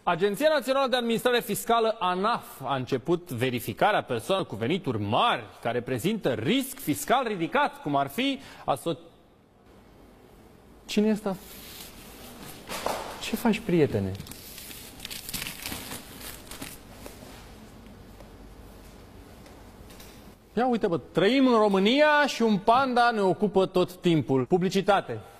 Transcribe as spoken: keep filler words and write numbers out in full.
Agenția Națională de Administrare Fiscală, ANAF, a început verificarea persoanelor cu venituri mari care prezintă risc fiscal ridicat, cum ar fi aso... Cine e ăsta? Ce faci, prietene? Ia uite, bă, trăim în România și un panda ne ocupă tot timpul. Publicitate.